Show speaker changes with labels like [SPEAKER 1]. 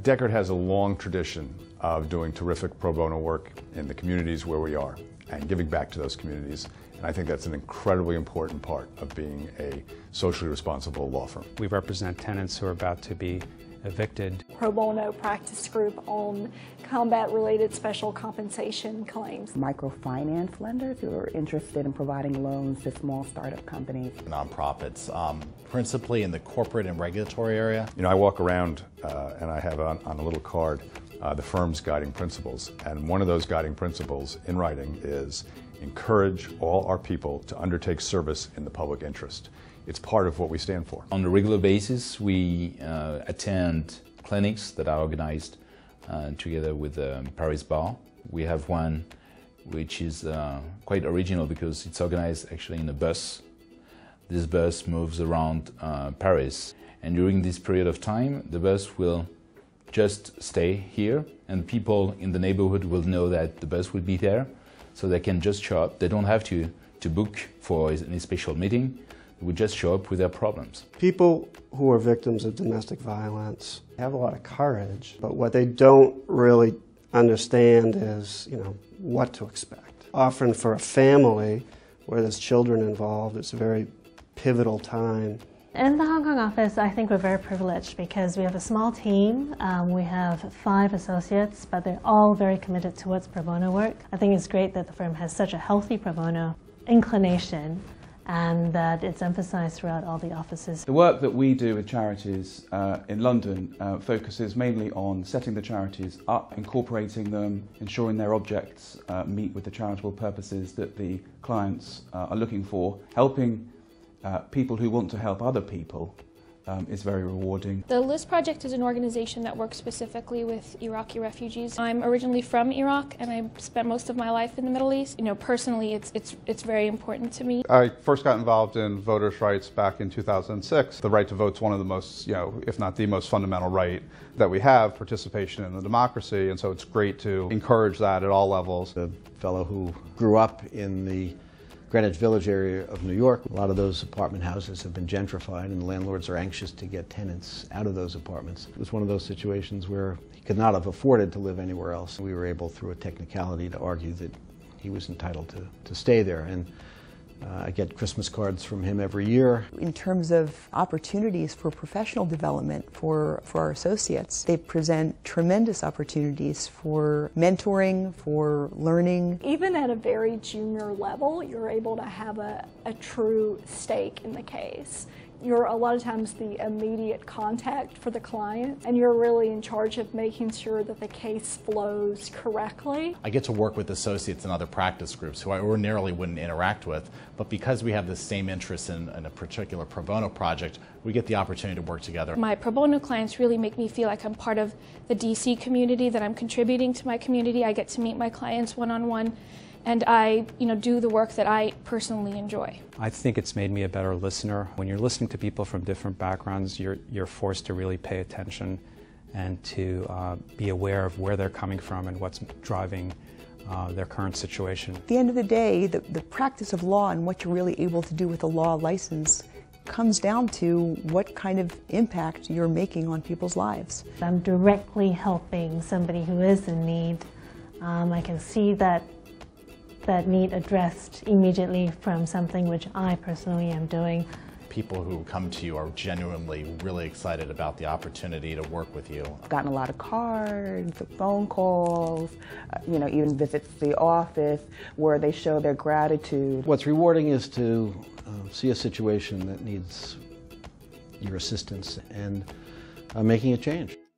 [SPEAKER 1] Dechert has a long tradition of doing terrific pro bono work in the communities where we are and giving back to those communities. And I think that's an incredibly important part of being a socially responsible law firm.
[SPEAKER 2] We represent tenants who are about to be evicted.
[SPEAKER 3] Pro bono practice group on combat-related special compensation claims.
[SPEAKER 4] Microfinance lenders who are interested in providing loans to small startup companies.
[SPEAKER 5] Nonprofits, principally in the corporate and regulatory area.
[SPEAKER 1] You know, I walk around and I have on a little card the firm's guiding principles. And one of those guiding principles in writing is encourage all our people to undertake service in the public interest. It's part of what we stand for.
[SPEAKER 6] On a regular basis, we attend clinics that are organized together with the Paris Bar. We have one which is quite original because it's organized actually in a bus. This bus moves around Paris, and during this period of time the bus will just stay here and people in the neighborhood will know that the bus will be there, so they can just show up. They don't have to book for any special meeting. They would just show up with their problems.
[SPEAKER 7] People who are victims of domestic violence have a lot of courage, but what they don't really understand is, what to expect. Often for a family where there's children involved, it's a very pivotal time.
[SPEAKER 8] In the Hong Kong office, I think we're very privileged because we have a small team. We have 5 associates, but they're all very committed towards pro bono work. I think it's great that the firm has such a healthy pro bono inclination and that it's emphasized throughout all the offices.
[SPEAKER 9] The work that we do with charities in London focuses mainly on setting the charities up, incorporating them, ensuring their objects meet with the charitable purposes that the clients are looking for. Helping people who want to help other people is very rewarding.
[SPEAKER 10] The LIST Project is an organization that works specifically with Iraqi refugees. I'm originally from Iraq and I spent most of my life in the Middle East. Personally it's very important to me.
[SPEAKER 11] I first got involved in voters' rights back in 2006. The right to vote is one of the most, if not the most fundamental right that we have, participation in the democracy, and so it's great to encourage that at all levels.
[SPEAKER 12] A fellow who grew up in the Greenwich Village area of New York. A lot of those apartment houses have been gentrified and landlords are anxious to get tenants out of those apartments. It was one of those situations where he could not have afforded to live anywhere else. We were able, through a technicality, to argue that he was entitled to stay there. And I get Christmas cards from him every year.
[SPEAKER 4] In terms of opportunities for professional development for our associates, they present tremendous opportunities for mentoring, for learning.
[SPEAKER 3] Even at a very junior level, you're able to have a true stake in the case. You're a lot of times the immediate contact for the client, and you're really in charge of making sure that the case flows correctly.
[SPEAKER 5] I get to work with associates in other practice groups who I ordinarily wouldn't interact with, but because we have the same interest in a particular pro bono project, we get the opportunity to work together.
[SPEAKER 10] My pro bono clients really make me feel like I'm part of the DC community, that I'm contributing to my community. I get to meet my clients one-on-one. And I, do the work that I personally enjoy.
[SPEAKER 2] I think it's made me a better listener. When you're listening to people from different backgrounds, you're forced to really pay attention and to be aware of where they're coming from and what's driving their current situation.
[SPEAKER 4] At the end of the day, the practice of law and what you're really able to do with a law license comes down to what kind of impact you're making on people's lives.
[SPEAKER 8] I'm directly helping somebody who is in need. I can see that need addressed immediately from something which I personally am doing.
[SPEAKER 5] People who come to you are genuinely really excited about the opportunity to work with you.
[SPEAKER 4] I've gotten a lot of cards, phone calls, even visits to the office where they show their gratitude.
[SPEAKER 12] What's rewarding is to see a situation that needs your assistance and making a change.